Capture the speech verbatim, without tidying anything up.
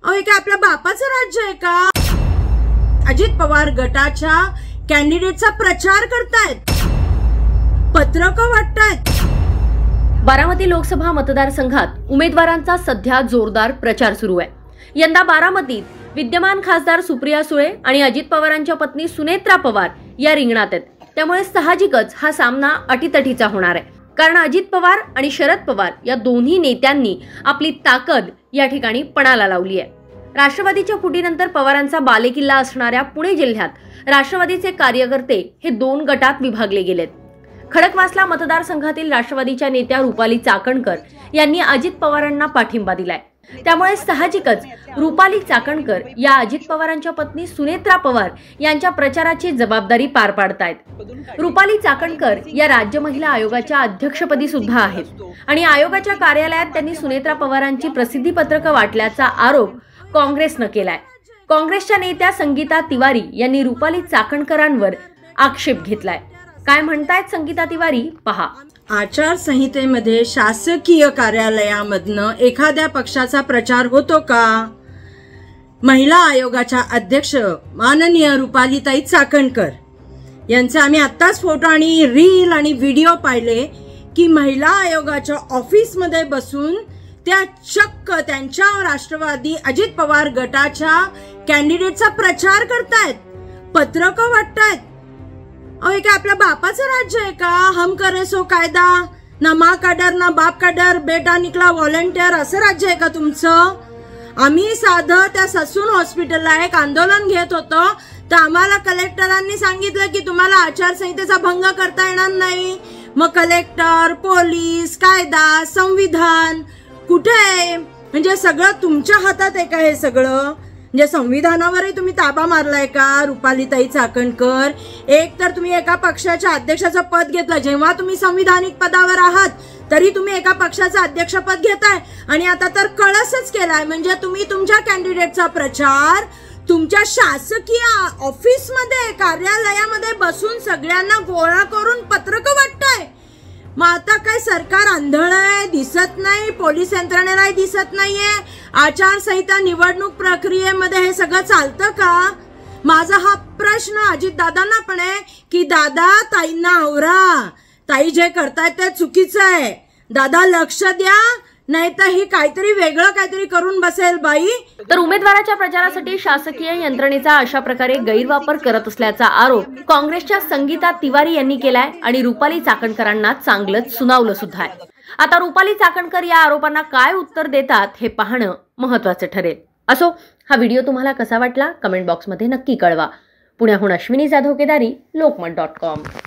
अहो हे काय आपल्या बापाचं राज्य आहे का? अजित पवार गटाच्या कॅन्डिडेटचा प्रचार करतायत, पत्रकं वाटतायत। बारामती लोकसभा मतदारसंघात उमेदवारांचा सध्या जोरदार प्रचार सुरू आहे। यंदा बारामतीत विद्यमान खासदार सुप्रिया सुळे आणि अजित पवारांच्या पत्नी सुनेत्रा पवार या रिंगणात आहेत। त्यामुळे साहजिकच हा सामना अटीतटीचा होणार आहे, कारण अजित पवार आणि शरद पवार या दोन्ही नेत्यांनी आपली ताकद या ठिकाणी पणाला लावली आहे। राष्ट्रवादीच्या फुटीनंतर पवारांचा बालेकिल्ला असणाऱ्या पुणे जिल्ह्यात राष्ट्रवादीचे कार्यकर्ते हे दोन गटात विभागले गेलेत। खडकवासला मतदारसंघातील राष्ट्रवादीच्या नेत्या रुपाली चाकणकर यांनी अजित पवारांना पाठिंबा दिलाय। त्यामुळे साहजिकच रुपाली चाकणकर या अजित पवारांच्या पत्नी सुनेत्रा पवार यांच्या प्रचाराची जबाबदारी पार पाडतायत। रुपाली चाकणकर या राज्य महिला आयोगाच्या अध्यक्षपदी सुद्धा आहेत आणि आयोगाच्या कार्यालयात त्यांनी सुनेत्रा पवारांची प्रसिद्धी पत्रकं वाटल्याचा आरोप काँग्रेसनं केलाय। काँग्रेसच्या नेत्या संगीता तिवारी यांनी रुपाली चाकणकरांवर आक्षेप घेतलाय। काय म्हणतायत संगीता तिवारी पहा। आचारसंहितेमध्ये शासकीय कार्यालयामधनं एखाद्या पक्षाचा प्रचार होतो का? महिला आयोगाच्या अध्यक्ष माननीय रुपालीताई चाकणकर यांचे आम्ही आत्ताच फोटो आणि रील आणि व्हिडिओ पाहिले की महिला आयोगाच्या ऑफिसमध्ये बसून त्या चक्क त्यांच्या राष्ट्रवादी अजित पवार गटाच्या कॅन्डिडेटचा प्रचार करतायत, पत्रकं वाटतायत। अहो हे काय आपल्या बापाचं राज्य आहे का? हम करे सो कायदा, ना माँ का डर ना बाप का डर, बेटा निकला व्हॉलंटियर, असं राज्य आहे का तुमचं? आम्ही साधं त्या ससून हॉस्पिटलला एक आंदोलन घेत होतो, तर आम्हाला कलेक्टरांनी सांगितलं की तुम्हाला आचारसंहितेचा भंग करता येणार नाही। मग कलेक्टर, पोलीस, कायदा, संविधान कुठे आहे? म्हणजे सगळं तुमच्या हातात आहे का? हे सगळं म्हणजे संविधानावरही तुम्ही ताबा मारलाय का? रुपालीताई चाकणकर, एक तर तुम्ही एका पक्षाच्या अध्यक्षाचं पद घेतलं, जेव्हा तुम्ही संविधानिक पदावर आहात तरी तुम्ही एका पक्षाचं अध्यक्षपद घेताय आणि आता तर कळसच केलाय। म्हणजे तुम्ही तुमच्या कॅन्डिडेटचा प्रचार तुमच्या शासकीय ऑफिसमध्ये कार्यालयामध्ये बसून सगळ्यांना गोळा करून पत्रकं वाटताय। मग आता काय सरकार आंधळ आहे? दिसत नाही? पोलीस यंत्रणेलाही दिसत नाहीये? आचारसंहिता निवडणूक प्रक्रियेमध्ये हे सगळं चालतं का? माझा हा प्रश्न अजित दादांना पण आहे की दादा ताईंना आवरा, ताई जे करतायत ते चुकीचं आहे, दादा लक्ष द्या, नाही तर ही काहीतरी वेगळं काहीतरी करून बसेल बाई। तर उमेदवाराच्या प्रचारासाठी शासकीय यंत्रणेचा अशा प्रकारे गैरवापर करत असल्याचा आरोप काँग्रेसच्या संगीता तिवारी यांनी केलाय आणि रुपाली चाकणकरांना चांगलंच सुनावलं सुद्धा आहे। आता रुपाली चाकणकर या आरोपांना काय उत्तर देतात हे पाहणं महत्त्वाचं ठरेल। असो, हा व्हिडिओ तुम्हाला कसा वाटला कमेंट बॉक्समध्ये नक्की कळवा। पुण्याहून अश्विनी जाधव केदारी, लोकमत डॉट कॉम।